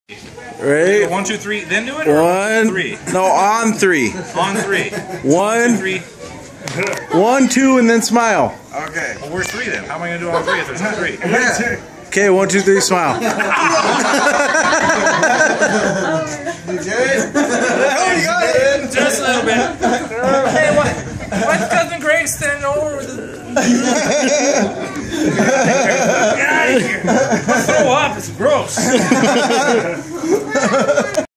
Ready? 1, 2, 3, then do it? Or 1, 2, 3? No, on 3. On 3. 1, 2, 3. 1, 2, and then smile. Okay. Well, where's 3 then? How am I going to do on 3 if there's not 3? Okay, 1, 2, 3, smile. Just a little bit. Hey, why's Cousin Greg standing over with the... Get out of here! Throw up, it's gross.